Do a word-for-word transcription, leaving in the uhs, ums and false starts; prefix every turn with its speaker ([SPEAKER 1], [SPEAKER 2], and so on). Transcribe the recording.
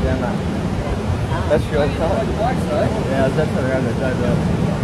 [SPEAKER 1] 间呢。Let's show some. Yeah, let's turn around the drive.